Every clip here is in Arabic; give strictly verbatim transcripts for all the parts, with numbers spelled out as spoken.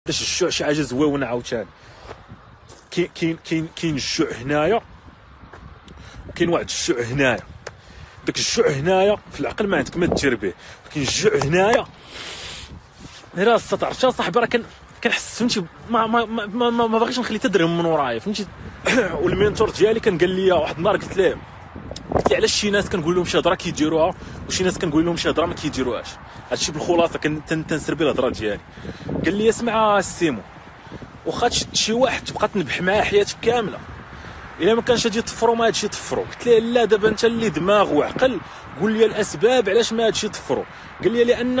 باش الجوع شي حاجه زويونه عاوتاني. كاين كاين كاين كاين الجوع هنايا وكاين واحد الجوع هنايا. داك الجوع هنايا في العقل ما عندك ما دير به، كاين الجوع هنايا راه تعرف صاحبي راه كان كنحس فهمتي ما ما ما, ما, ما باغيش نخلي تدرهم من ورايا فهمتي. والمينتور ديالي كان قال لي واحد النهار قلت ليه قلت لي علاش شي ناس كنقول لهم شي هضره كيديروها وشي ناس كنقول لهم شي هضره ما كيديروهاش. هادشي بالخلاصه كنسربي الهضره ديالي. قال لي اسمع السيمو واخا تشد شي واحد تبقى تنبح معاه حياتك كامله الا ما كانش غادي يطفروا ما هادشي يطفروا. قلت ليه لا دابا انت اللي دماغ وعقل قول لي الاسباب علاش ما هادشي يطفروا. قال لي لان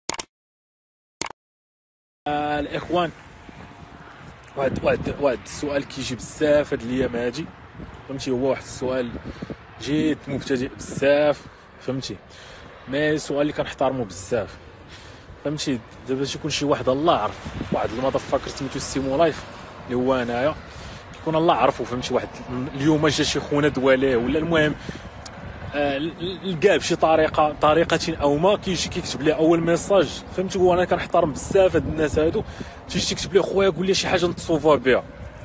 آه الاخوان واحد واحد واحد السؤال كيجي بزاف هاد الايام هادي فهمتي. هو واحد السؤال جيت مبتدئ بزاف فهمتي، مي السؤال اللي كنحترمو بزاف فهمتي. دابا تيكون شي واحد الله عرف واحد المضفكر سميتو سيمو لايف اللي هو انايا كيكون الله عرفو فهمتي. واحد اليوم جا شي خونا دواليه ولا المهم آه لقاه بشي طريقه طريقه او ما كيجي كيكتب لي اول ميساج فهمتي. وانا كنحترم بزاف هاد الناس هادو تيجي تكتب لي خويا قول لي شي حاجه نتصوفا بها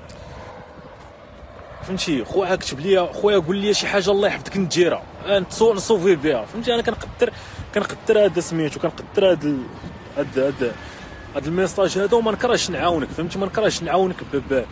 فهمتي. خويا كتب لي خويا قول لي شي حاجه الله يحفظك نديرها نتصو نصوفي بها فهمتي. انا كنقدر كنقدر هذا سميتو كنقدر هذا ال... هذا هذا هذا الميساج هذا وما نكرهش نعاونك فهمتي. ما نكرهش نعاونك ب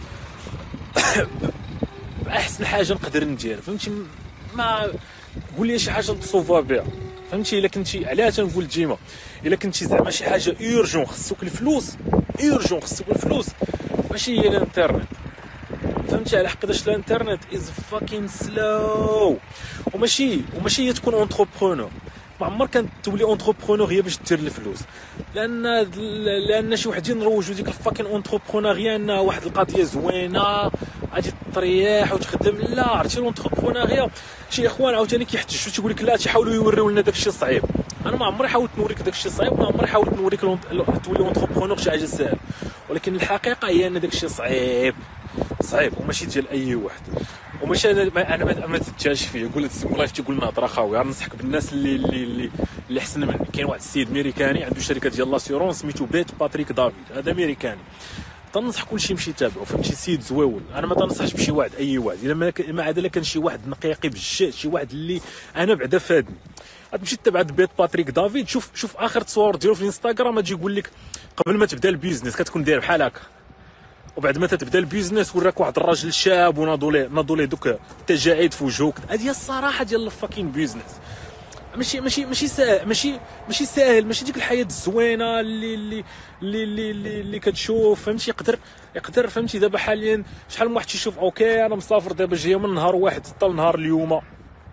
باحسن حاجه نقدر ندير فهمتي. ما قول لي شي حاجه نتصوفا بها فهمتي. الا كنتي علاه تنقول ديما الا كنتي زعما شي حاجه اورجون خصك الفلوس اورجون خصك الفلوس ماشي هي الانترنت فهمتي. على حقاش الانترنت از فاكين سلو وماشي وماشي هي تكون اونتربرونور. ما عمر كانت تولي اونتربرونور هي باش دير الفلوس لان لان شي وحدين روجوا ديك الفاكين اونتربرونوريا انها واحد القضيه زوينه غادي تريح وتخدم. لا عرفتي الاونتربرونوريا شي اخوان عاوتاني كيحتجوا تيقول لك لا تيحاولوا يوريو لنا داك الشيء صعيب. انا ما عمري حاولت نوريك داك الشيء صعيب ما عمري حاولت نوريك تولي اونتربرونور شي حاجه ساهله ولكن الحقيقه هي ان داك الشيء صعيب صعيب وماشي ديال اي واحد وماشي انا ما انا ما تتجاش فيه. يقول هاد السيمو لايف تيقول لنا هضره خاويه ننصحك بالناس اللي اللي اللي, اللي احسن مني. كاين واحد السيد امريكاني عنده شركه ديال لاسيورونس سميتو بيت باتريك دافيد هذا امريكاني تنصح كلشي يمشي يتابعو فهمتي. سيد زويون انا ما تنصحش بشي واحد اي واحد الا ما ما عاد الا كان شي واحد نقيقي بالجد شي واحد اللي انا بعدا فادني غتمشي تتبع بيت باتريك دافيد. شوف شوف اخر تصور ديالو في الانستغرام غادي يقول لك قبل ما تبدا البيزنس كتكون داير بحال هكا وبعد ما تبدا البيزنس وراك واحد الراجل شاب وناضوا ليه ناضوا ليه دوك التجاعيد في وجهك. هذه هي الصراحه ديال الفاكين بيزنس. ماشي ماشي ماشي ساهل ماشي ماشي ساهل ماشي ديك الحياه الزوينه اللي اللي اللي اللي, اللي, اللي كتشوف فهمتي. يقدر يقدر فهمتي. دابا حاليا شحال من واحد تيشوف اوكي انا مسافر دابا جايه من نهار واحد حتى لنهار اليوم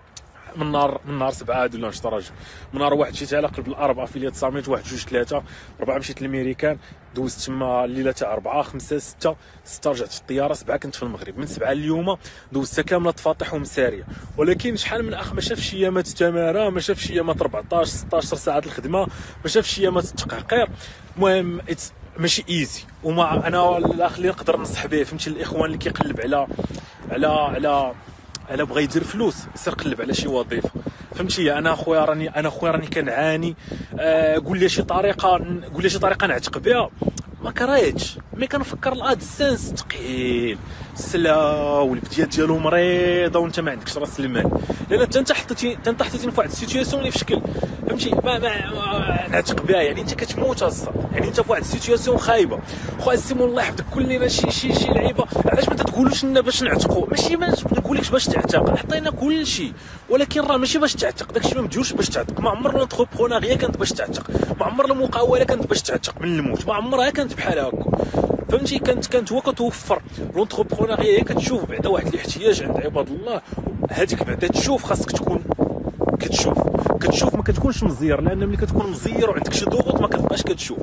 من نهار من نهار سبعة هادو ولا نشطرج من نهار واحد جيت على قلب الاربعه افيليات صاميت واحد جوج ثلاثه ربعه مشيت للميريكان دوزت تما الليله تاع اربعه خمسه سته سته رجعت في الطياره سبعه كنت في المغرب. من سبعه اليوم دوزتها كامله تفاطح ومساريه. ولكن شحال من اخ ما شافش ايامات التماره ما شافش ايامات أربعطاش ستطاش ساعه الخدمه ما شافش ايامات التقعقير. المهم ماشي ايزي وما انا الاخ اللي نقدر ننصح به فهمتي الاخوان اللي كيقلب على على على انا بغى يدير فلوس يسير قلب على شي وظيفه فهمتي. انا خويا راني انا خويا راني كنعاني آه قول لي شي طريقه قول لي شي طريقه نعتق بها ما كرهتش مي كنفكر الادسنس ثقيل سلاو والبديات ديالو مريضه وانت ما عندكش راس المال لان انت انت حطيتي انت حطيتي في واحد السيتوياسيون اللي في شكل فهمتي ما, ما نعتق بها يعني انت كتموت اصلا يعني انت في واحد السيتوياسيون خايبه. خويا السيمو الله يحفظك كل لنا شي شي شي لعيبه علاش ما تقولوش لنا باش نعتقوا ماشي ما نقولكش باش تعتق عطينا كل شيء ولكن راه ماشي باش تعتق داكشي ما مديروش باش تعتق. ما عمر لونتربرونوريا كانت باش تعتق ما عمر المقاوله كانت باش تعتق من الموت ما عمرها كانت بحال هكا فهمتي. كانت كانت هو كتوفر لونتربرونوريا هي كتشوف بعدا واحد الاحتياج عند عباد الله هذيك بعدا تشوف خاصك تكون كتشوف كتشوف ما كتكونش مزير لان ملي كتكون مزير وعندك شي ضغوط ما كتبقاش كتشوف.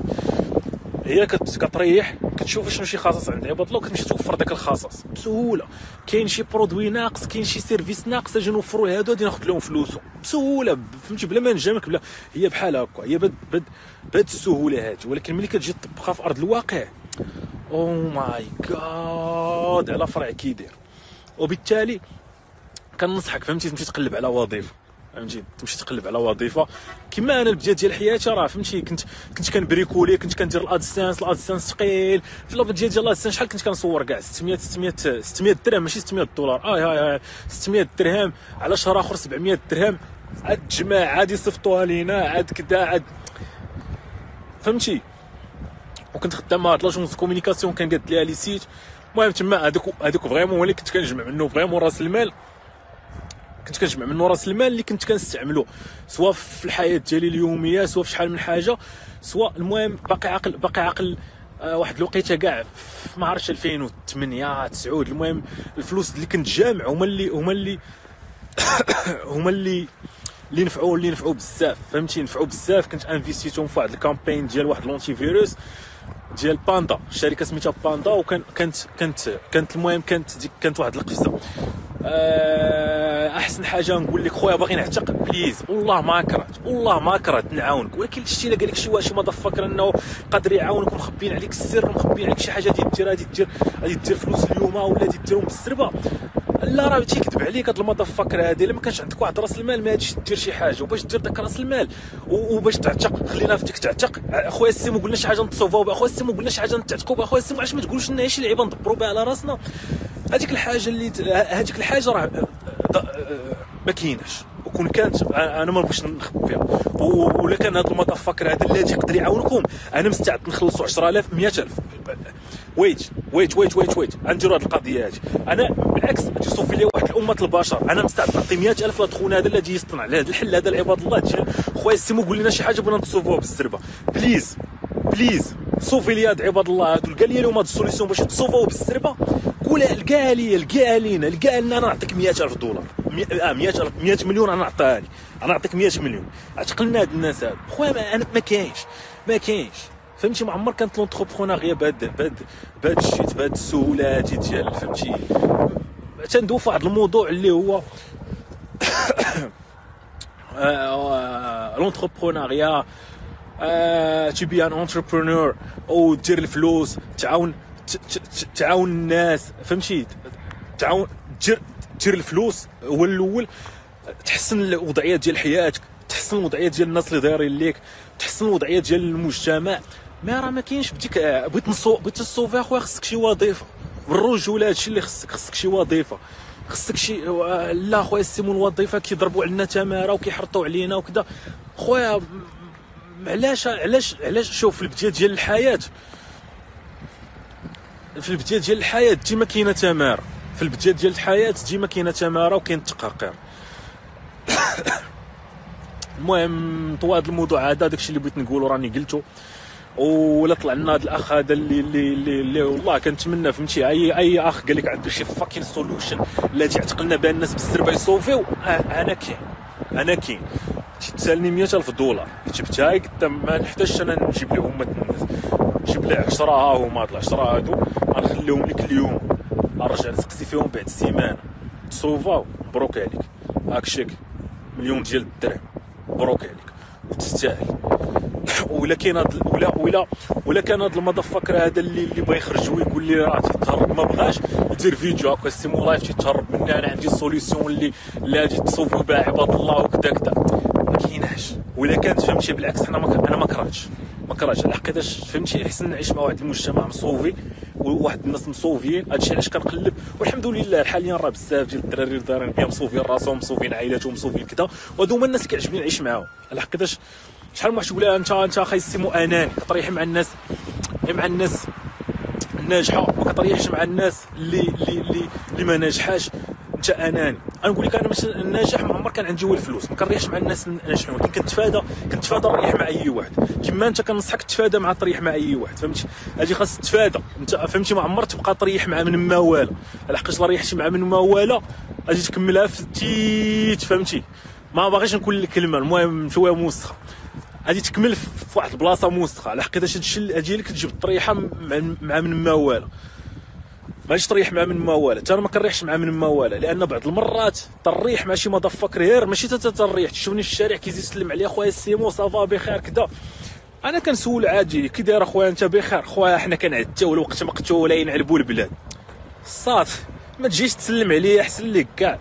هي كتريح كتشوف شنو شي خاصص عند عباد الله وكتمشي توفر داك الخاصص بسهوله. كاين شي برودوي ناقص كاين شي سيرفيس ناقص اجي نوفروا هادو غادي ناخذ لهم فلوسهم بسهوله فهمتي بلا ما نجامك بلا هي بحال هكا هي بهاد بهاد بهاد السهوله هادي. ولكن ملي كتجي تطبقها في ارض الواقع او ماي جاد على فرع كيدير وبالتالي كننصحك فهمتي تمشي تقلب على وظيفه فهمتي تمشي تقلب على وظيفه. كما انا البدايه ديال حياتي راه فهمتي كنت كنت كنبريكولي، كنت كندير الادسنس الادسنس ثقيل. في البدايه ديال الادسنس شحال كنت كنصور كاع ستمية ستمية ستمية درهم ماشي ستمية دولار، اه هاي هاي ستمية درهم على شهر اخر سبعمية درهم، عاد تجمع عاد يصيفطوها لينا عاد كدا عاد فهمتي. وكنت خدام مع لاجونس كومونيكاسيون كان قاد ليها لي سيت. المهم تما هذوك هذوك فريمون هو اللي كنت كنجمع منه فريمون راس المال، كنت كنجمع منه راس المال اللي كنت كنستعملو سواء في الحياه ديالي اليوميه سواء في شحال من حاجه سواء. المهم باقي عاقل باقي عاقل آه واحد الوقيته كاع ما عرفتش ألفين وثمانية تسعة. المهم الفلوس اللي كنت جامع هما اللي هما اللي هما اللي اللي نفعوا اللي نفعوا بزاف فهمتي، نفعوا بزاف. كنت انفيستيتهم في واحد الكامبين ديال واحد لونتي فيروس ديال باندا، الشركه سميتها باندا. وكان كانت كانت كانت المهم كانت ديك كانت واحد القفزه. احسن حاجه نقول لك خويا باغي نعتق بليز والله ما كرهت والله ما كرهت نعاونك، ولكن شتي الا قال لك شي واحد شي مضفكر انه قادر يعاونك ومخبين عليك السر ومخبين عليك شي حاجه غادي دير غادي دير غادي دير فلوس اليوم ولا غادي ديرهم بالسربه، لا راه تيكذب عليك هاد المضفكر هادي. الا ما كانش عندك واحد راس المال ما غاديش دير شي حاجه، وباش دير داك راس المال وباش تعتق خلينا في ديك تعتق. اخويا السيمو قلنا شي حاجه نتصوفاو، اخويا السيمو قلنا شي حاجه نتعتقوا، اخويا السيمو علاش ما تقولوش لنا شي لعيبه ندبروا بها على راسنا. هذيك الحاجه اللي هذيك الحاجه راه ما كايناش، وكون كانت انا ما بغيتش نخبيها. ولا كان هذا المضفكر هذا اللي يقدر يعاونكم انا مستعد نخلصوا عشرة آلاف مية ألف. ويت ويت ويت ويت ويت غنديروا هذه القضيه هذه. انا بالعكس غادي يصوفي لي واحد الامه البشر، انا مستعد نعطي مية ألف لهاد خونا هذا اللي غادي يصطنع على هذا الحل هذا العباد الله. خويا السيمو قول لنا شي حاجه بغينا نتصوفوها بالزربه بليز بليز. صوفي لي هاد عباد الله هادو، لقى لي لهم هاد السوليسيون باش تصوفوه بالزربه. قولها لقى لي لقى لينا لقى لنا انا نعطيك مية ألف دولار اه مية ألف مية مليون انا نعطيها لي، انا نعطيك مية مليون. عتقلنا هاد الناس هادو خويا انا ما كاينش ما كاينش فهمتي. ما عمر كانت لونتربرونيا بهاد بهاد بهاد الشيت بهاد السهوله هادي ديال فهمتي. تندوي في واحد الموضوع اللي هو لونتربرونيا تو بي ان انتربرونور او دير الفلوس تعاون تعاون الناس فهمتي، تعاون دير دير الفلوس هو الاول، تحسن الوضعيه ديال حياتك، تحسن الوضعيه ديال الناس اللي دايرين ليك، تحسن الوضعيه ديال المجتمع. ما راه ما كاينش بديك بغيت نصو بغيت تصوفي اخويا خصك شي وظيفه بالرجوله، هادشي اللي خصك خصك شي وظيفه خصك شي. لا خويا السيمو الوظيفه كيضربوا علينا تماره وكيحرطوا علينا وكذا خويا. علاش علاش علاش شوف في البدايه ديال الحياه في البدايه ديال الحياه ديما كاينه تماره، في البدايه ديال الحياه ديما كاينه تماره وكاين التقاقير. المهم طوال هذا الموضوع هذا داكشي اللي بغيت نقولو راني قلتو. ولا طلع لنا هذا الاخ هذا اللي اللي اللي, اللي والله كنتمنى فهمتي اي اي اخ قال لك عنده شي فاكين سوليوشن اللي تعتقلنا بها الناس بالسربه يصوفيو. انا كاين انا كاين تسالني مية ألف دولار جبتها قدام ما نحتاجش انا نجيب لهم الناس، جيب لي عشرة ها هما هاد العشرة هادو غنخليهم لك اليوم نرجع نسقسي فيهم بعد السيمانه تصوفاو مبروك عليك هاك شيك مليون ديال الدرهم مبروك عليك وتستاهل. ولا كاين هاد ولا ولا ولا كان هاد المضفكر هذا اللي اللي بغى يخرج ويقول لي راه تيتهرب ما بغاش يدير فيديو هكا السيمو لايف تيتهرب مني انا عندي السوليسيون اللي اللي غادي تصوفوا بها عباد الله وكذا كذا. ما كايناش. ولا كانت فهمتي بالعكس انا ما انا ما كرهتش ما كرهتش على حقيقه فهمتي. احسن نعيش مع واحد المجتمع مصوفي وواحد الناس مصوفيين. هادشي علاش كنقلب والحمد لله حاليا راه بزاف ديال الدراري دايرين بيا مصوفين راسهم مصوفين عائلاتهم مصوفين كذا، وهادو هما الناس اللي كيعجبني نعيش معاهم على حقيقه. شحال من واحد تقول انت انت اخي السيمو اناني كطريح مع الناس مع الناس الناجحه ما كطريحش مع الناس اللي اللي اللي, اللي ما ناجحاش. انت اناني. انا نقول لك انا ماشي الناجح ما عمر كان عندي هو الفلوس، ما كنريحش مع الناس الناجحين، ولكن كنتفادى كنتفادى نريح مع اي واحد. كما انت كنصحك تفادى مع طريح مع اي واحد فهمتي. هادي خاص تفادى انت فهمتي. ما عمر تبقى طريح مع من ما والو، لحقاش لا ريحتي مع من ما والو غادي تكملها في التيت فهمتي. ما باغيش نقول لك كلمه المهم شويه موسخه غادي تكمل في واحد البلاصه موسخه على حقيقه. هادشي هادي اللي كتجيب الطريحه مع من ما والو، ماش طريح مع من ما والو. انا ما كنريحش مع من ما والو لان بعض المرات تريح مع شي مضفكر غير ماشي حتى تريح. تشوفني في الشارع كيزيد يسلم عليا خويا السيمو صافا بخير كذا، انا كنسول عادي كي داير اخويا انت بخير خويا حنا كنعتاو الوقت مقتولين علبوا البلاد صافي. ما تجيش تسلم عليا احسن لك كاع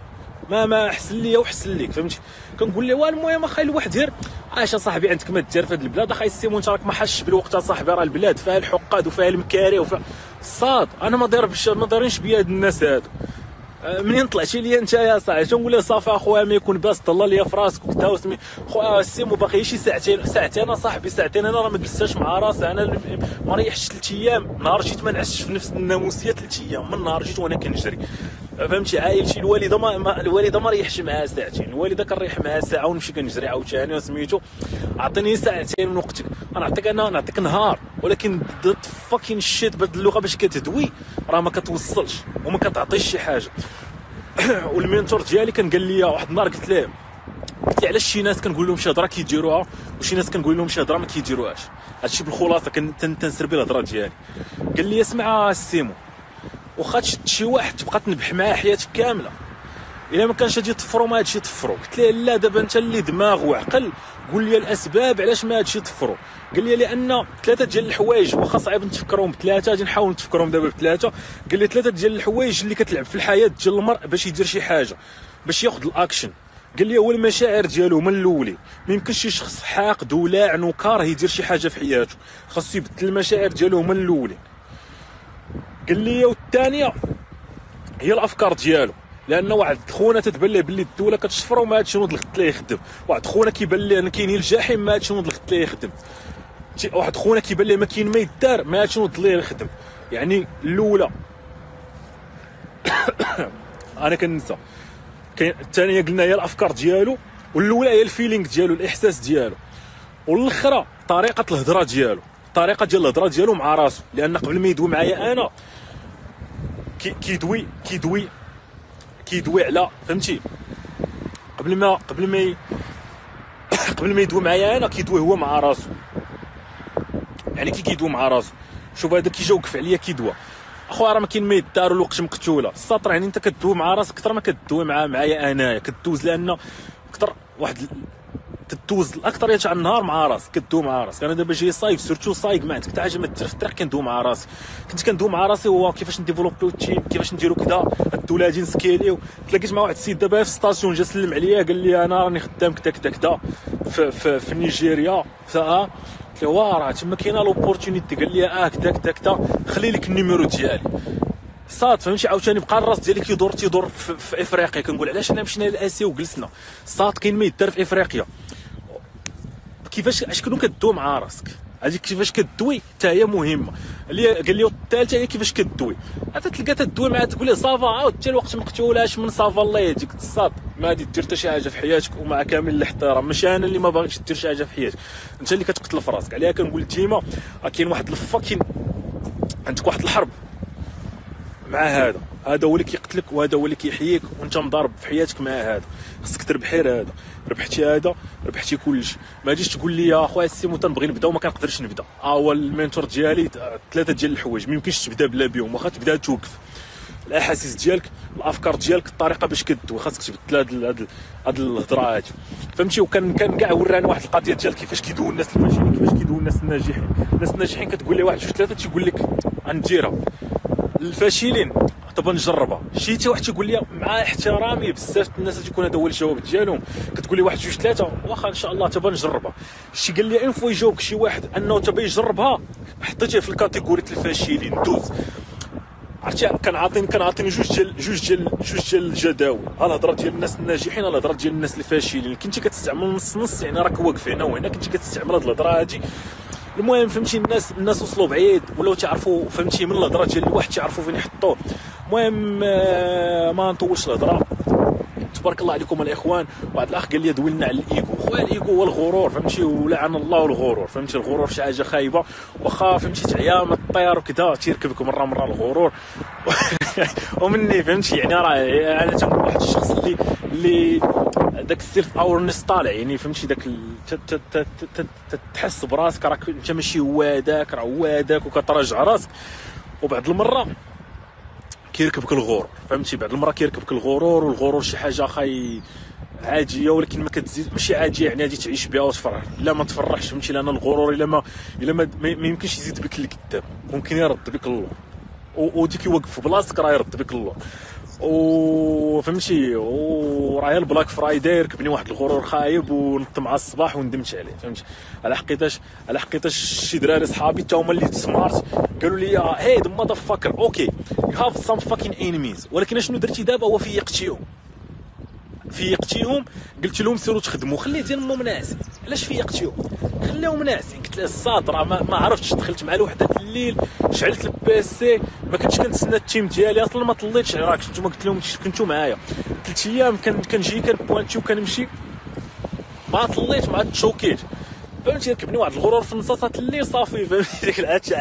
ما ما احسن ليا وحسن ليك فهمتي. كنقول له المهم اخاي الواحد غير عاش اصاحبي عندك ما دير في هذه البلاد اخاي السيمون انت راك ما حاسش بالوقت اصاحبي، راه البلاد فيها الحقاد وفيها المكاره وفيها الصاد. انا ما ضاربش ما دارينش بيا هاد الناس هادو. منين طلعتي ليا انت يا صاحبي تنقول له صافي اخويا ما يكون باس طلع ليا في راسك وكذا وسمي خويا السيمو باقي شي ساعتين ساعتين اصاحبي ساعتين انا راه ما جلستش مع راسي، انا ما ريحتش ثلاث ايام. نهار جيت ما نعستش في نفس الناموسيه ثلاث ايام من نهار جيت وانا كنجري فهمتي. عائلتي الوالده ما, ما الوالده ما ريحش معاها ساعتين، الوالده كنريح معاها ساعه ونمشي كنجري عاوتاني وسميتو. عطيني ساعتين من وقتك انا نعطيك انا نعطيك نهار، ولكن ضد فاكين شيت بهاد اللغه باش كتدوي راه ما كتوصلش وما كتعطيش شي حاجه. والمينتور ديالي كان قال لي واحد النهار قلت له قلت له علاش شي ناس كنقول لهم شي هضره كيديروها وشي ناس كنقول لهم شي هضره ما كيديروهاش. هادشي بالخلاصه كنسربي الهضره ديالي. قال لي اسمع السيمو واخا تشد شي واحد تبقى تنبح معاه حياتك كامله، الا ما كانش غادي يطفروا ما هادشي يطفروا. قلت له لا دابا انت اللي دماغ وعقل قول لي الاسباب علاش ما هادشي يطفروا. قال لي لان ثلاثه ديال الحوايج واخا صعيب نتفكرهم بثلاثه غادي نحاول نتفكرهم دابا بثلاثه. قال لي ثلاثه ديال الحوايج اللي كتلعب في الحياه ديال المرء باش يدير شي حاجه باش ياخذ الاكشن. قال لي هو المشاعر ديالو من الاولين. ما يمكنش شي شخص حاقد ولاعن وكاره يدير شي حاجه في حياته، خاصو يبدل المشاعر ديالو من الاولين. قال لي والثانيه هي الافكار ديالو، لان واحد خونا تتبان ليه باللي الدوله كتشفر وما هادشي نوض الغد ليه يخدم. واحد خونا كيبان ليه ان كاينين الجحيم ما هادشي نوض الغد ليه يخدم. واحد خونا كيبان ليه ما كاين ما يدار ما هادشي نوض ليه يخدم. يعني الاولى انا كننسى كاين الثانيه قلنا هي الافكار ديالو، والاولى هي الفيلينغ ديالو الاحساس ديالو، والاخرى طريقه الهضره ديالو الطريقه ديال الهضره ديالو مع راسو. لان قبل ما يدوي معايا انا كيدوي كيدوي كيدوي على فهمتي قبل ما قبل ما ي... قبل ما يدوي معايا انا كيدوي هو مع راسو. يعني كي كيدوي مع راسو شوف هذا كيجي وقف عليا كيدوى اخويا راه ما كاين ما يدار والوقت مقتوله السطر. يعني انت كدوي مع راسك اكثر ما كدوي مع معايا انايا كدوز، لان اكثر واحد تدوز الاكثريه تاع النهار مع راسك كدوي مع راسك. انا دابا جاي صايق سيرتو صايق ما عندك حتى حاجه ما دير في الطريق كندوي مع راسي. كنت كندوي مع راسي هو كيفاش نديفلوبيو التيم كيفاش نديرو كذا هادو ولادي نسكيليو. تلاقيت مع واحد السيد دابا في ستاسيون جا سلم عليا قال لي انا راني خدام كذا كذا كذا في, في, في نيجيريا فاه قلت له واه راه تما كاينه لوبورتونيتي. قال لي اه كذا كذا كذا خلي لك النيميرو ديالي صاد فهمتي. عاوتاني بقى الراس ديالي كيدور تيدور في, في افريقيا. كنقول علاش انا مشينا لاسيا وجلسنا صاد كاين ما يدار في افريقيا. كيفاش اش كنو كدوي مع راسك هذيك كيفاش كدوي حتى هي مهمه. اللي قال لي الثالثه هي كيفاش كدوي. حتى تلقى تدوي معاه تقول له صافا عاود حتى الوقت مقتولاش من صافا الله يهديك الصاد ما غادي دير حتى شي حاجه في حياتك. ومع كامل الاحترام ماشي انا اللي ما باغيش دير شي حاجه في حياتك، انت اللي كتقتل في راسك. عليها كنقول ديما كاين واحد الفاكين عندك واحد الحرب مع هذا هذا هو اللي كيقتلك وهذا هو اللي كيحييك وانت مضارب في حياتك مع هذا. خصك تربحي هذا ربحتي هذا ربحتي كلشي. ما تجيش تقول لي يا خويا السيمو تنبغي نبدا وما كنقدرش نبدا. ها هو المينتور ديالي ثلاثه ديال الحوايج ما يمكنش تبدا بلا بهم. واخا تبدا توقف الاحاسيس ديالك الافكار ديالك الطريقه باش كدوي خاصك تبدل هاد هاد هاد الهضره هادي فهمتي. وكان كان كاع وراني واحد القضيه ديال كيفاش كيدوي الناس الفاشلين كيفاش كيدوي الناس الناجحين. الناس الناجحين كتقول لي واحد جوج ثلاثه تيقول لك غنديرها. الفاشلين طب نجربها. شي حتى واحد تيقول لي مع احترامي بزاف الناس تيكون هذا هو الجواب ديالهم كتقول لي واحد جوج ثلاثه واخا ان شاء الله تبا نجربها. شي قال لي انفو يجاوبك شي واحد انه تبا يجربها حطيتيه في الكاتيجوري الفاشلين دوز. عرفتي كنعطيني كنعطيني جوج ديال جوج ديال جوج ديال الجداول. ها الهضره ديال الناس الناجحين الهضره ديال الناس الفاشلين. كنتي كتستعمل نص نص يعني راك واقف هنا وهنا كنتي كتستعمل هاد الهضره هادي. المهم فهمتي الناس الناس وصلوا بعيد ولاو تعرفوا فهمتي من الهضره ديال الواحد تعرفوا فين يحطوه. المهم ما نطولش الهضره. تبارك الله عليكم الاخوان. واحد الاخ قال لي دوينا على الايكو. خويا الايكو هو الغرور فهمتي ولعن الله الغرور فهمتي. الغرور شي حاجه خايبه واخا فهمتي تعيا ما الطيار وكذا تيركبك مره مره الغرور ومني فهمتي. يعني راه انا تنقول واحد الشخص اللي اللي داك السيلف اورنس طالع يعني فهمتي داك تحس براسك راك انت ماشي هو هذاك راه هو هذاك وكتراجع راسك. وبعد المره كيركبك الغرور فهمتي. بعد المره كيركبك الغرور والغرور شي حاجه خاي عاديه ولكن ما كتزيد ماشي عاديه يعني غادي تعيش بها وتفرح. لا ما تفرحش فهمتي لان الغرور الا ما الا ما, ما يمكنش يزيد بك لقدام ممكن يرد بك اللور وديك يوقف في بلاصتك راه يرد بك اللور. وفهمتي وراهي البلاك فرايداي ركبني واحد الغرور خايب ونط مع الصباح وندمت عليه فهمتي. على حقيقتاش على حقيقتاش شي دراري صحابي تا هما اللي سمارت قالوا لي هي ذا ماذر فاكر اوكي يو هاف سام فاكين انيميز، ولكن اشنو درتي دابا هو فيقتيهم فيقتيهم قلت لهم سيروا تخدموا خليه ديال امهم ناعسين. علاش فيقتيهم؟ خليهم ناعسين. قلت له الصاد راه ما, ما عرفتش، دخلت مع الوحده الليل شعلت البيسي ما كنتش كنتسنى التيم ديالي اصلا ما طليتش راه كنتو قلت لهم كنتو معايا ثلاث ايام كنجي كنبوانتي وكنمشي ما طليت ما تشوكيت فهمتي. ركبني واحد الغرور في نصاصه الليل صافي فهمتي ديك العشاء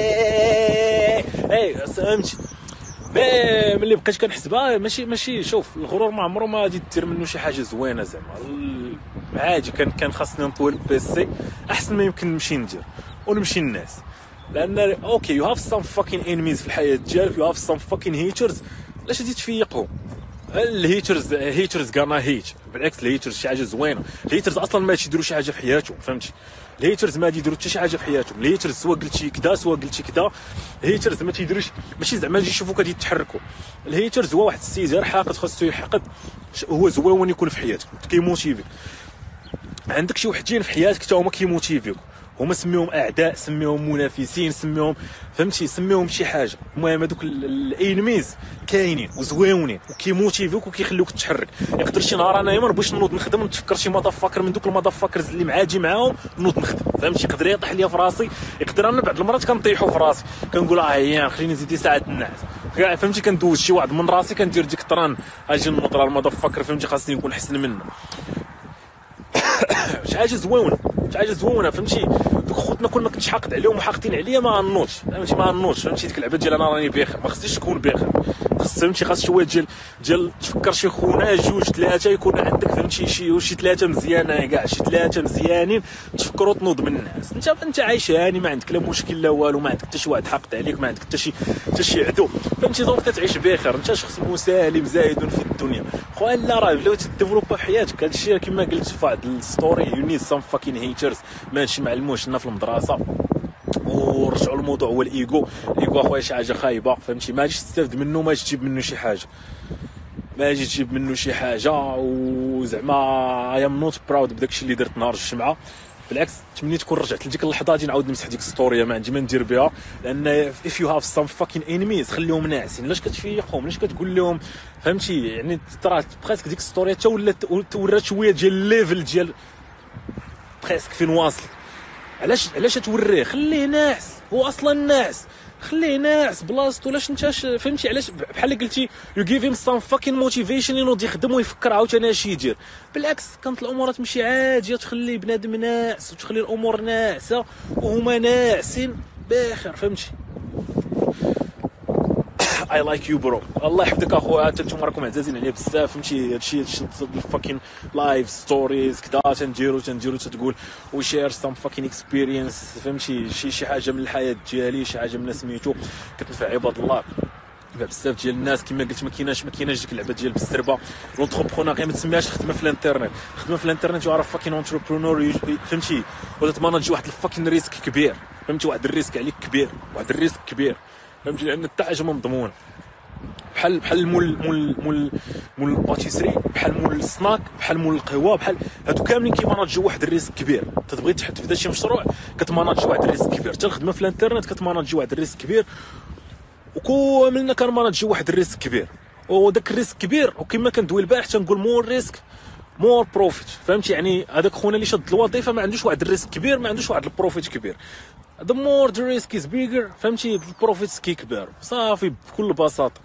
اي فهمتي. مي ملي بقيت كنحسبها ماشي ماشي شوف الغرور ما عمره ما غادي دير منه شي حاجه زوينه زعما عادي. كان كان خاصني نطوي البيسي احسن ما يمكن نمشي ندير ونمشي الناس، لان اوكي يو هاف سام فاكين انيميز في الحياه ديالك، يو هاف سام فاكين هيترز. علاش غادي تفيقهم؟ الهيترز هيترز كانا هيت بالعكس الهيترز شي حاجه زوينه. الهيترز اصلا ما يديروا شي حاجه في حياتهم فهمتي. الهيترز ما يديروا حتى شي حاجه في حياتهم. الهيترز سواء قلتي كذا سواء قلتي كذا الهيترز ما تيديروش ماشي زعما يجي يشوفوك غادي يتحركوا. الهيترز هو واحد السيد غير حاقد خاصو يحقد، هو زوين يكون في حياتك كيموتيفيك. عندك شي وحدين في حياتك حتى هما كيموتيفيك، هما سميهم اعداء سميهم منافسين سميهم فهمتي سميهم شي حاجه. المهم هذوك الانميز كاينين وزويونين وكيموتيفيوك وكيخليوك تتحرك. يقدر شي نهار انايا ما نبغيش نوض نخدم نتفكر شي مضافكر من دوك المضافكرز اللي معادي معاهم نوض نخدم فهمتي. يقدر يطيح ليا في راسي، يقدر انا بعض المرات كنطيحوا في راسي كنقول اه هي خليني نزيد ساعه النعاس كاع فهمتي. كندوز شي واحد من راسي كندير ديك الطران اجي نوض راه المضافكر فهمتي خاصني نكون احسن منه. شي حاجه زوينه شي حاجه زوينه فهمتي. دوك خوتنا كنا كنت حاقد عليهم وحاقدين عليا ما غنوضش فهمتي ما غنوضش فهمتي. ديك اللعبه ديال انا راني بخير ما خصنيش تكون بخير، خص فهمتي خاص شويه ديال ديال تفكر شي خونا جوج ثلاثه يكون عندك فهمتي شي شي ثلاثه مزيانه كاع شي ثلاثه مزيانين تفكروا تنوض من الناس. انت انت عايش هاني ما عندك لا مشكل لا والو، ما عندك حتى شي واحد حاقد عليك، ما عندك حتى شي حتى شي عدو فهمتي. دونك كتعيش بخير انت شخص مسالم زاهد في الدنيا خويا. لا راه بلاو تديفلوبا في حياتك هذا الشيء كما قلت في واحد الستوري يو نيد سام فاكين هيترز. ما هادشي معلموش لنا في المدرسه ورجعوا الموضوع هو الايجو. الايجو اخويا شي حاجه خايبه فهمتي. ما تجيش تستافد منه ما تجيب منه شي حاجه ما تجي تجيب منه شي حاجه. وزعما اي ام نوت براود بداكشي اللي درت نهار الجمعه، بالعكس تمنيت تكون رجعت لديك اللحظه غادي نعاود نمسح ديك ستوري ما عندي ما ندير بها. لان اف يو هاف سام فاكين انيميز خليهم ناعسين. علاش كتفيقهم؟ علاش كتقول لهم فهمتي يعني ترى بريسك ديك ستوري حتى ولات ورات شويه ديال الليفل ديال بريسك فين واصل. علاش علاش توريه؟ خليه ناعس، هو اصلا ناعس خليه ناعس بلاصتو. علاش انت فهمتي علاش بحال قلتي يو جيف هيم سام فاكين موتيفيشن ينوض يخدم ويفكر عاوتاني اش يدير. بالعكس كانت الامور تمشي عاديه، تخلي بنادم ناعس وتخلي الامور ناعسه وهما ناعسين بخير فهمتي. اي لايك يو برو الله يحفظك اخويا. حتى نتوما راكم عزازين عليا بزاف فهمتي. هادشي هادشي الفاكين لايف ستوريز كذا تنديرو تنديرو تتقول وي شير سام فاكين اكسبيرينس فهمتي. شي شي حاجه من الحياه ديالي شي حاجه من سميتو كتنفع عباد الله بزاف ديال الناس. كما قلت ما كايناش ما كايناش ديك اللعبه ديال بالسربه. لونتربرونور ما تسميهاش خدمه في الانترنت. خدمه في الانترنت يعرف فاكين اونتربرونور فهمتي. ولا تماناجي واحد الفاكين ريسك كبير فهمتي. واحد الريسك عليك كبير واحد الريسك كبير فهمتي. لان حتى حاجه ما مضمونه بحال بحال مول مول مول مول الباتيسري بحال مول السناك بحال مول القهوه بحال هادو كاملين كيماناجيو واحد الريسك كبير. تبغي تبدا شي مشروع كتماناجي واحد الريسك كبير. حتى الخدمه في الانترنت كتماناجي واحد الريسك كبير وكاملنا كنماناجيو واحد الريسك كبير. وداك الريسك كبير وكما كندوي البارح تنقول مور ريسك مور بروفيت فهمتي. يعني هذاك خونا اللي شاد الوظيفه ما عندوش واحد الريسك كبير ما عندوش واحد البروفيت كبير. the more the risk is bigger فهمتي البروفيت كيكبر صافي بكل بساطه.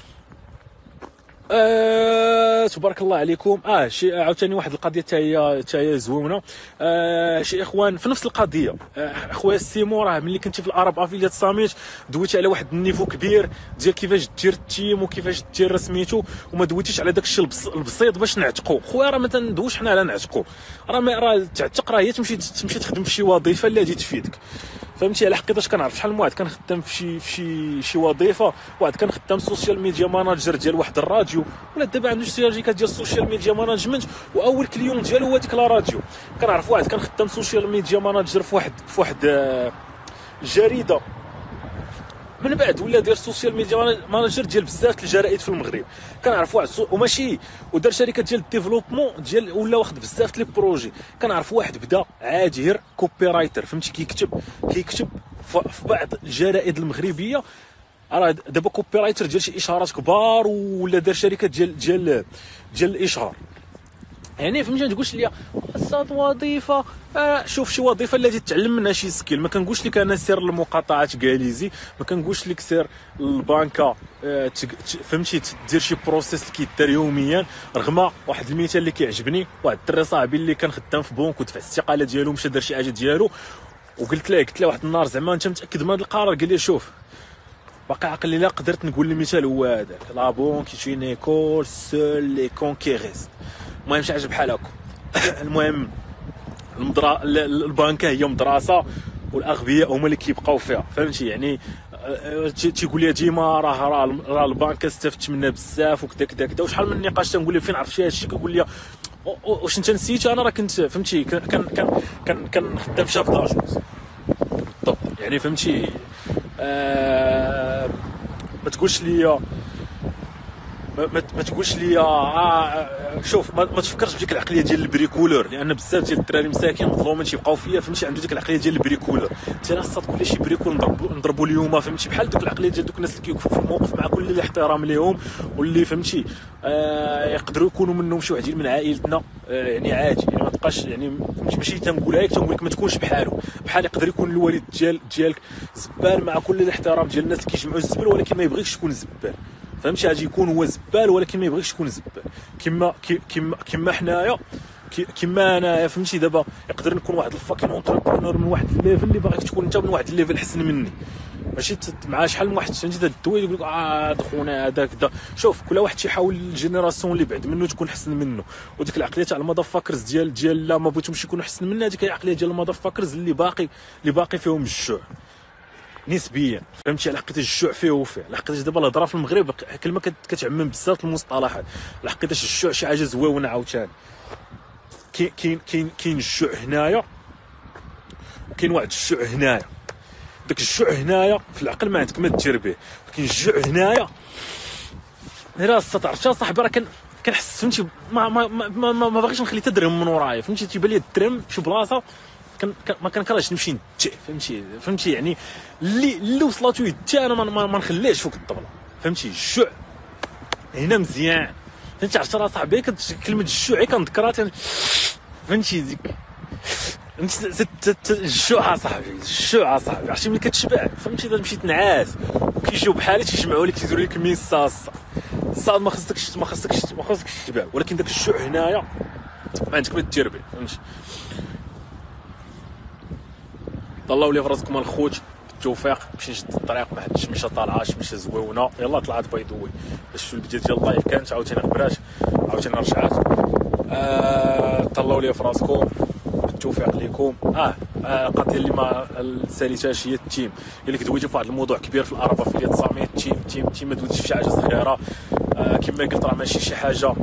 آه، تبارك الله عليكم. اه شي عاوتاني واحد القضيه حتى هي حتى هي زوينه. آه شي اخوان في نفس القضيه. آه خويا السيمو راه ملي كنتي في العرب افيليات ساميت دويتي على واحد النيفو كبير ديال كيفاش دير التيم وكيفاش دير سميتو وما دويتيش على داك الشيء البسيط باش نعتقوا. خويا راه ما تندويش حنا على نعتقوا، راه راه تعتق راه هي تمشي تمشي تخدم في شي وظيفه اللي غادي تفيدك فهمتي. على حقيقه كنعرف شحال من واحد كان خدام في شي في شي شي وظيفه. واحد كان خدام سوشيال ميديا ماناجر ديال واحد الراديو ولا دابا عنده سيرجيكات ديال السوشيال ميديا ماناجمنت واول كليون ديالو هو ديك لا راديو. كنعرف واحد كان خدام سوشيال ميديا ماناجر في واحد في واحد الجريده من بعد ولا داير سوشيال ميديا مانجر ديال بزاف الجرائد في المغرب. كنعرف واحد وماشي ودار شركه ديال الديفلوبمون ديال ولا واخد بزاف لي بروجي. كنعرف واحد بدا عادي غير كوبي رايتر فهمتي، كيكتب كيكتب في بعض الجرائد المغربيه. راه دابا كوبي رايتر ديال شي اشهارات كبار ولا دار شركه ديال ديال ديال الاشهار. يعني فهمتي، ما تقولش لي استاذ وظيفه. آه شوف شي وظيفه اللي تتعلم منها شي سكيل. ما كنقولش لك انا سير للمقاطعات كاليزي، ما كنقولش لك سير للبنكه. آه فهمتي، دير شي بروسيس اللي كيدار يوميا. رغم واحد المثال اللي كيعجبني، واحد الدري صاحبي اللي كان خدام في بنك ودفع الاستقاله ديالو مشى دار شي حاجه ديالو، وقلت له قلت له واحد النهار زعما انت متاكد من هذا القرار؟ قال لي شوف باقي عقل لي لا قدرت نقول المثال هو هذاك، لا بونك كي اون ايكول سول لي كونكيريست. المهم شي حاجه بحال هكا. المهم المدرا البنكه هي مدرسه والاغبياء هما اللي كيبقاو فيها فهمتي. يعني تيقول لي ديما راه راه راه البنكه استفدت منها بزاف وكذا كذا كذا. وشحال من نقاش تنقول له فين عرفت شي هادشي، كيقول لي واش انت نسيت؟ انا راه كنت فهمتي كان كان كان كان خدام شاف داجوز بالضبط. يعني فهمتي آه ما تقولش لي ما, ما تقولش لي آه شوف ما, ما تفكرش بديك العقليه ديال البريكولور، لان بزاف ديال الدراري مساكين مظلومين تيبقاو فيا فهمتي عنده ديك العقليه ديال البريكولور. انت راه خاصك تقول لي شي بريكول نضربوا نضربوا اليوم فهمتي، بحال دوك العقليه ديال دوك الناس اللي كيوقفوا في الموقف مع كل الاحترام ليهم واللي فهمتي آه يقدروا يكونوا منهم شي وحدين من عائلتنا. آه يعني عادي، يعني ما تبقاش يعني فهمتي ماشي تنقولها لك تنقول لك ما تكونش بحالو. بحال يقدر يكون الوالد ديال ديالك زبال مع كل الاحترام ديال الناس اللي كيجمعوا الزبال، ولكن ما يبغيكش تكون زبال فهمتي. غادي يكون هو زبال ولكن ما يبغيكش تكون زبال. كما كما كما حنايا كما انايا فهمتي. دابا يقدر نكون واحد الفاكين اونتربرونور من واحد الليفل اللي باغيك تكون انت من واحد الليفل احسن مني، ماشي مع شحال من واحد فهمتي الدوي يقول لك اه خونا هذاك دا. شوف كل واحد تيحاول الجينيراسيون اللي بعد منه تكون احسن منه، وديك العقليه تاع الماذا فاكرز ديال ديال لا ما بغيتهمش يكونوا احسن منا، هذيك هي العقليه ديال الماذا فاكرز اللي باقي اللي باقي فيهم الجوع نسبيا فهمتي. لحقيت الجوع فيه وفيه. لحقيت دابا الهضره في المغرب كلمه كتعمم بزاف المصطلحات. لحقيت الجوع شي حاجه زويونه عاوتاني. كاين كاين كاين الجوع هنايا وكاين واحد الجوع هنايا. داك الجوع هنايا في العقل ما عندك ما دير به. كاين الجوع هنايا راه تعرف صاحبي راه كان كنحس فهمتي ما ما ما, ما, ما باغيش نخلي حتى درهم من ورايا فهمتي. تيبان لي الدرهم في شي بلاصه كان ما كنكرهش نمشي نتي فهمتي فهمتي. يعني اللي اللي وصلاتو يدي انا ما, ما, ما نخليهش فوق الطبله فهمتي. الجوع هنا مزيان انت عرفت راه صاحبي كلمه الجوع كنذكرها فهمتي. ديك الجوع صاحبي الجوع صاحبي عرفتي ملي كتشبع فهمتي. اذا مشيت نعاس وكيجيو بحالي تيجمعوا لك تيديروا لك ميساص صاد ما خصكش ما خصكش ما خصكش تشبع. ولكن داك الجوع هنايا ما عندك ما دير به فهمتي. طلعوا لي في راسكم الخوت بالتوفيق باش نشد الطريق. ما حدش مشى طالعه مشى زويونه يلا طلعت بيضوي باش في البدايه ديال اللايف كانت عاوتاني غبرات عاوتاني رجعات. آه طلعوا لي في راسكم بالتوفيق ليكم. اه, آه القضيه اللي ما ساليتهاش هي التيم. الا كدويتي في واحد الموضوع كبير في الاربعه في اليد صامي التيم تيم تيم ما دويتيش في شي حاجه صغيره. آه كما قلت راه ماشي شي حاجه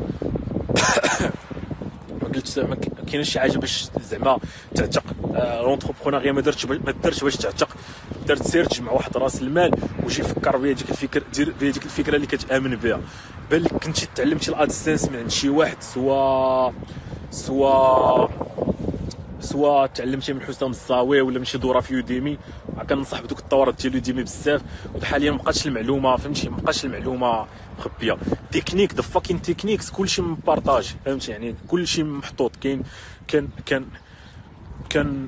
قلت ما كاينش شي حاجه باش زعما تعتق. لونتربرونيا ما درتش ما درتش باش تعتق، درت سير تجمع واحد راس المال وجي فكر بها ديك الفكره دير بها ديك الفكره اللي كتامن بها. بان لك كنتي تعلمتي الادسنس من عند شي واحد سوا سوا سوا تعلمتي من حسام الزاوي ولا من شي دوره في يوديمي. كننصح بدوك الدورات ديال يوديمي بزاف. وحاليا مابقاتش المعلومه فهمتي مابقاتش المعلومه مخبيه. تكنيك ذا فاكين تكنيكس كلشي مبارطاجي فهمتي. يعني كلشي محطوط. كاين كان كان كان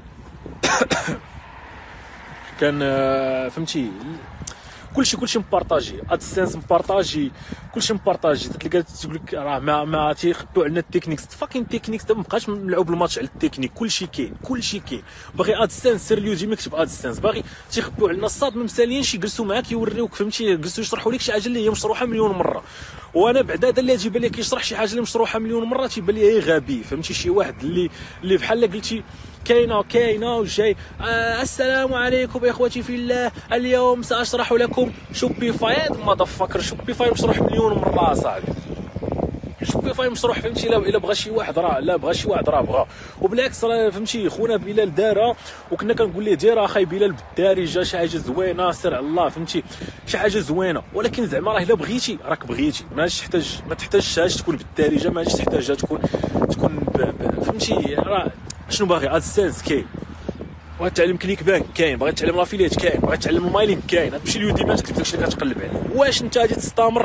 كان فهمتي كلشي كلشي مبارطاجي. ادسنس مبارطاجي كلشي مبارطاجي. تلقى تقول لك راه ما ما تيخبيو علينا التكنيكس فاكين تكنيكس. دابا مابقاش نلعب الماتش على التكنيك. كلشي كاين كلشي كاين. باغي ادسنس سير اليوتيوب كتب ادسنس. باغي تيخبيو علينا الصاد ما مسالينش يجلسوا معاك يوريوك فهمتي يجلسوا يشرحوا لك شي حاجه اللي هي مشروحه مليون مره. وانا بعد هذا اللي تيبان لي كيشرح شي حاجه اللي مشروحه مليون مره تيبان لي غبي فهمتي. شي واحد اللي اللي بحال قلتي كاينه كاينه وجاي آه السلام عليكم يا اخوتي في الله اليوم ساشرح لكم شوبيفاي. هذا ما ضفكر شوبيفاي مشروح مليون مره صاحبي شوبيفاي مشروح فهمتي. الا الا بغى شي واحد راه لا بغى شي واحد راه بغى. وبالعكس راه فهمتي خونا بلال دارها وكنا كنقول ليه ديرها اخاي بلال بالدارجه، شي حاجه زوينه سير على الله فهمتي، شي حاجه زوينه. ولكن زعما راه الا بغيتي راك بغيتي، ما تحتاج ما تحتاجش تكون بالدارجه، ما تحتاجها تكون تكون فهمتي. راه شنو باغي ادسنس كاين، بغا تعلم كليك بانك كاين، بغا تعلم لافيليت كاين، بغا تعلم المايلينغ كاين. تمشي ليوديمي تكتب داكشي اللي كتقلب عليه. واش انت غادي تستمر؟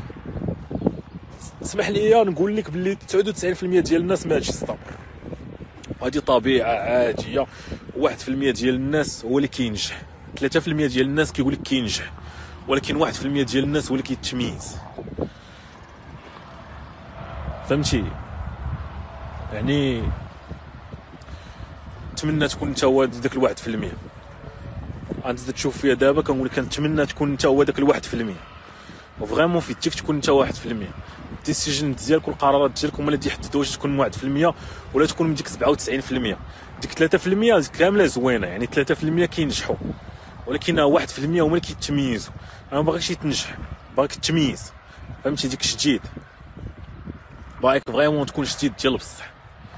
اسمح لي نقول لك باللي تسعة وتسعين بالمئة ديال الناس ما غاديش يستمر، هذه طبيعه عاديه. واحد في المئة ديال الناس هو اللي كينجح، ثلاثة بالمئة ديال الناس كيقول لك كينجح، ولكن واحد في المئة ديال الناس هو اللي كيتميز. فهمتي يعني نتمنى تكون انت هو داك الواحد في المية. انت تشوف فيا دابا كنقول لك كنتمنى تكون انت هو داك الواحد في المية، وفريمون فيتيك تكون انت واحد في المية. الديسيجن ديالك والقرارات ديالك هما اللي تيحددوا واش تكون واحد في المية ولا تكون من ديك سبعة وتسعين بالمئة. ديك ثلاثة بالمئة كامله زوينه، يعني ثلاثة بالمئة كينجحوا، ولكن واحد في المئة هما اللي كيتميزوا. انا ما باغيكش تنجح، باغيك تميز. فهمتي ديك الشديد، باغيك فريمون تكون شديد ديال بصح.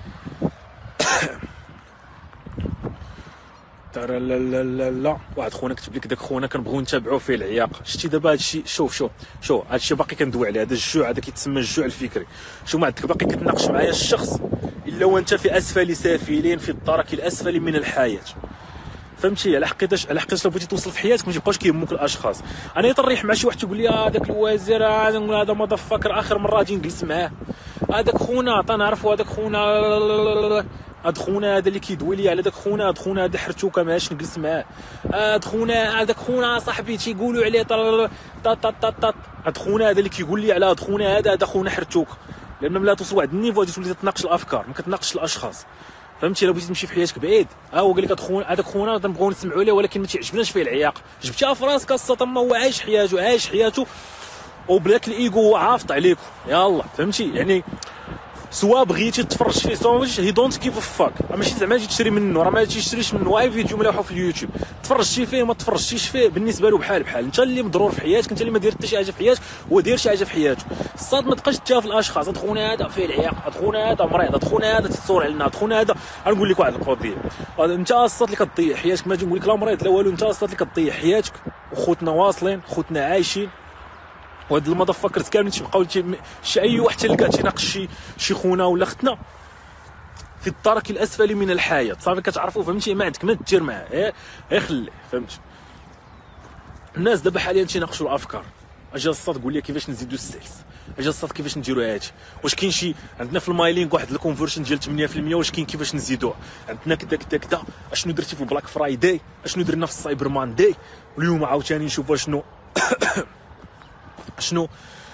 ترى لا لا لا لا واحد خونا كتب لك داك خونا كنبغيو نتابعوه فيه العياق. شتي دابا هادشي، شوف شوف شوف هادشي باقي كندوي عليه، هذا الجوع هذا كيتسمى الجوع الفكري. شوف ما عندك باقي كتناقش معايا الشخص الا وانت في اسفل سافلين في الدرك الاسفل من الحياه. فهمتي على حقيقتاش على حقيقتاش لو بغيتي توصل في حياتك ما تبقاوش كيهموك الاشخاص. انا تنريح مع شي واحد تيقول لي هذاك الوزير هذا نقول هذا مضفكر، اخر مره غادي نجلس معاه هذاك خونا تنعرفوا هذاك خونا هاد خونا هذا اللي كيدوي لي على داك خونا، هاد خونا هذا حرتوكه ماهاش نجلس معاه، هاد خونا هذاك خونا صاحبي تيقولوا عليه طا طا طا. هاد خونا هذا اللي كيقول لي على هاد خونا هذا هذا خونا حرتوكه. لان ملي توصل واحد النيفو غادي تولي تناقش الافكار ما كتناقش الاشخاص. فهمتي لو بغيتي تمشي في حياتك بعيد ها هو قال لك هاد خونا هذاك خونا تنبغيو نسمعوا ليه ولكن ما تيعجبناش فيه العياق. جبتيها في راسك السطر، هو عايش حياته عايش حياته وبلاك الايغو هو عافط عليكم يلا. فهمتي يعني سوا بغيتي تفرج فيه سوندج هي دونت كيف فاك، ماشي زعما تجي تشري منه، راه ما تشريش منه اي فيديو مليحو في اليوتيوب. تفرجتي فيه ما تفرجتيش فيه بالنسبه له بحال بحال. انت اللي مضرور في حياتك، انت اللي ما دير حتى شي حاجه في حياتك، هو داير شي حاجه في حياته. الصاد ما تبقاش تجاه في الاشخاص. هاد خونا هذا فيه العياق، هاد خونا هذا مريض، هاد خونا هذا تتصور علينا، هاد خونا هذا. غنقول لك واحد القضيه، انت الصاد اللي كتضيع حياتك، ما نقول لك لا مريض لا والو، انت الصاد اللي كتضيع حياتك وخوتنا واصلين خوتنا عايشين. وهاد المضفكرز كاملين تيبقاو شي اي واحد تلقى تيناقش شي شي خونا ولا ختنا في الدرك الاسفل من الحياه صافي كتعرفوا. فهمتي ما عندك ما دير معاه غير غير خليه. فهمتي الناس دابا حاليا تيناقشوا الافكار. اجا الصاد قول لي كيفاش نزيدوا السيلز، اجا الصاد كيفاش نديروا هادشي، واش كاين شي عندنا في المايلينغ واحد الكونفرشن ديال ثمانية بالمئة، واش كاين كيفاش نزيدوه عندنا كدا كدا كدا. اشنو درتي في البلاك فرايداي، اشنو درنا في السايبر مان داي. اليوم عاوتاني نشوفوا شنو شنو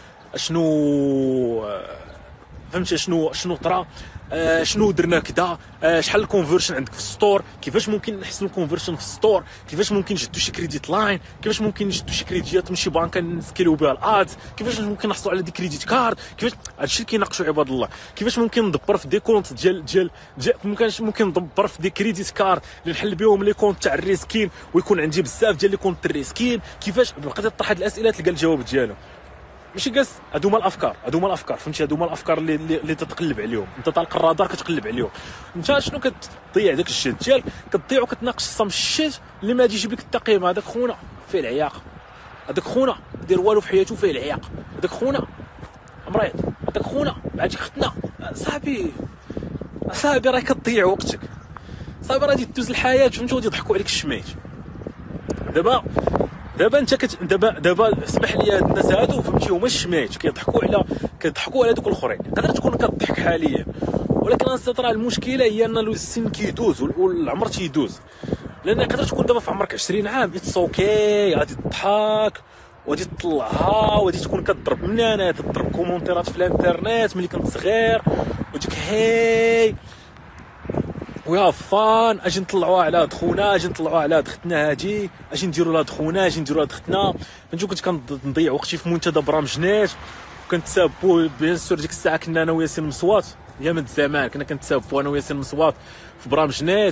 شنو فهمتي شنو شنو طرا آه شنو درنا كذا. آه شحال الكونفرشن عندك في الستور، كيفاش ممكن نحسنوا الكونفرشن في الستور، كيفاش ممكن نجدوا شي كريديت لاين، كيفاش ممكن نجدوا شي كريديات من شي بنكه نسكيلو بها الادز، كيفاش ممكن نحصلوا على دي كريديت كارد، كيفاش هادشي اللي كيناقشوا عباد الله. كيفاش ممكن ندبر في دي كونت ديال ديال ممكن ممكن ندبر في دي كريديت كارد اللي نحل بهم لي كونت تاع الريسكين ويكون عندي بزاف ديال لي كونت الريسكين. كيفاش بقيت تطرح هاد الاسئله تلقى الجواب ديالهم ماشي جالس. هادو هما الافكار، هادو هما الافكار فهمتي، هادو هما الافكار اللي اللي تتقلب عليهم. انت طالق الرادار كتقلب عليهم. انت شنو كتضيع داك الشيء ديالك، كتضيع وكتناقش الصم الشيت اللي ما يجيب لك التقييم. هذاك خونا فيه العياق، هذاك خونا دير والو في حياته فيه العياق، هذاك خونا مريض، هذاك خونا عاد ختنا. صاحبي صاحبي راه كتضيع وقتك، صاحبي راه غادي تدوز الحياه فهمتي وغادي يضحكوا عليك الشميت. دابا دابا انت كت... دابا دابا اسمح لي هاد الناس هادو فهمتي هما الشمايت كيضحكوا على كيضحكوا على دوك الاخرين. تقدر تكون كتضحك حاليا ولكن راه المشكله هي ان السن كيدوز والعمر تيدوز. لان يقدر تكون دابا في عمرك عشرين عام اتس اوكي غادي تضحك وغادي تطلعها وغادي تكون كتضرب منانات تضرب كومونتيرات في الانترنت ملي كنت صغير وتجيك هاي ويا فان اجي نطلعوها على هاد خونا، اجي نطلعوها على هاد ختنا هادي، اجي نديرو لهاد خونا، اجي نديرو لهاد ختنا. فهمتي كنت كنضيع وقتي في منتدى برامجنات وكنتسابو بيان سور. ديك الساعه كنا انا وياسين مصوات ايام الزمان كنا كنتسابو انا وياسين مصوات في برامجنات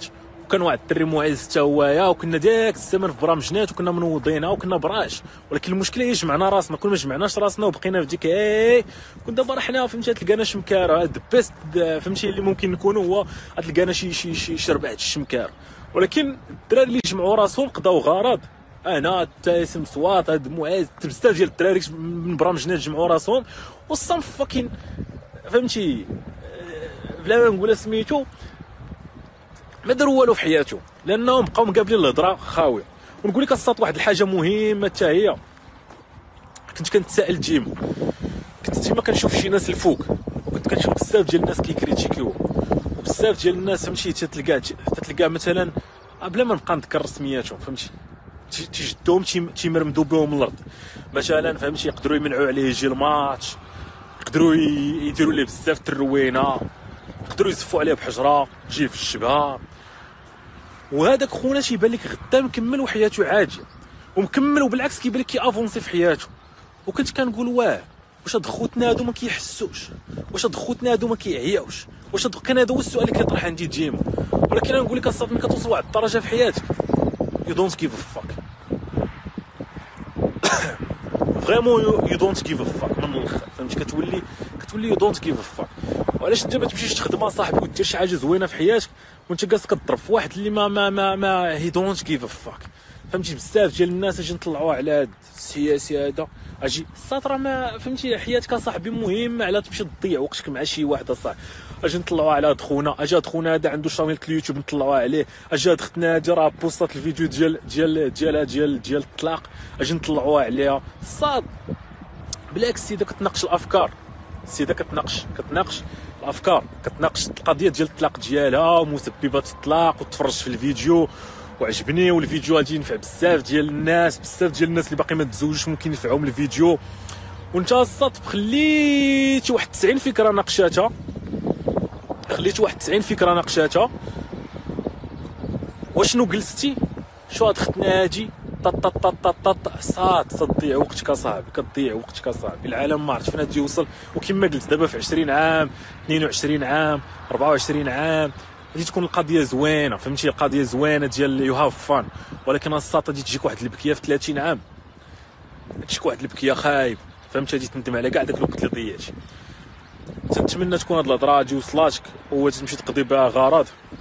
وكان واحد الدري معز حتى هويا، وكنا داك الزمن في برامجنات وكنا منوضينها وكنا براش. ولكن المشكله هي جمعنا راسنا، كل ما جمعناش راسنا وبقينا في ديك اي كون دابا راه حنا فهمتي تلقانا شمكاره. هاد بيست فهمتي اللي ممكن نكونوا هو تلقانا شي شي شي, شي ربعه الشمكار. ولكن الدراري اللي جمعوا راسهم قضاو غرض، انا تاسم صوات هاد معز بزاف ديال الدراري من برامجنا جمعوا راسهم والصنف فاكين فهمتي بلا ما نقول سميتو ما داروا والو في حياتهم، لانهم بقاو مقابلين الهضره خاويه. ونقول لك الصات واحد الحاجه مهمه حتى هي، كنت كنتسائل ديما، كنت ديما كنشوف شي ناس الفوق، وكنت كنشوف بزاف ديال الناس كيكريتيكيو، وبزاف ديال الناس فهمتي تتلقى تتلقى مثلا بلا ما نبقى نذكر سمياتهم فهمتي تيجدوهم تيمرمدوا بهم الارض مثلا فهمتي، يقدروا يمنعوا عليه يجي الماتش، يقدروا يديروا ليه بزاف الروينه، يقدروا يزفوا عليه بحجره تجي في الشبهه. وهذاك خونا تيبان لك غدا مكمل وحياته عاديه ومكمل، وبالعكس كيبان لك كيافونسي في حياته. وكنت كنقول واه واش هاد خوتنا هادو ما كيحسوش، واش هاد خوتنا هادو ما كيعياوش، واش هاد كان هذا هو السؤال اللي كيطرح عندي ديما. ولكن انا نقول لك اصاحبي ملي كتوصل لواحد الدرجه في حياتك يو دونت جيف ا فاك، فريمون يو دونت جيف ا فاك من الاخر فهمتي، كتولي كتولي يو دونت جيف ا فاك. وعلاش انت ما تمشيش تخدم اصاحبي ودير شي حاجه زوينه في حياتك وانت جالس كتضرب في واحد اللي ما ما ما ما هي دونت جيف ا فاك فهمتي. بزاف ديال الناس اجي نطلعوا على هذا السياسي هذا، اجي السطر ما فهمتي حياتك اصاحبي مهمه على تمشي تضيع وقتك مع شي واحد اصاحبي. اجي نطلعوا على هاد خونا، اجي هاد خونا هذا عنده شانيل اليوتيوب نطلعوا عليه، اجي هاد ختنا هادي راه بوستات الفيديو ديال ديال ديال ديال ديال الطلاق اجي نطلعوا عليها. صاد بالعكس السيده كتناقش الافكار، السيده كتناقش كتناقش الافكار، كتناقش القضيه ديال الطلاق ديالها ومسببات الطلاق، وتفرجت في الفيديو وعجبني، والفيديو غادي ينفع بزاف ديال الناس، بزاف ديال الناس اللي باقي ما تزوجوش ممكن ينفعهم الفيديو. وانت الصاد خليتي واحد تسعين فكره ناقشاتها، خليتي واحد تسعين فكره ناقشاتها، واشنو جلستي شو هاد ختنا هادي طط طط طط طط صاد تضيع وقتك اصاحبي، كتضيع وقتك اصاحبي. العالم ما عرفت فين غادي يوصل، وكما قلت دابا في عشرين عام اثنين وعشرين عام أربعة وعشرين عام غادي تكون القضيه زوينه فهمتي، القضيه زوينه ديال يو هاف فان. ولكن الصاد غادي تجيك واحد البكيه في ثلاثين عام، تجيك واحد البكيه خايب فهمتي، غادي تندم على كاع داك الوقت اللي ضيعتي. تنتمنى تكون هاد الهضره غادي وصلاتك وتمشي تقضي بها غرض،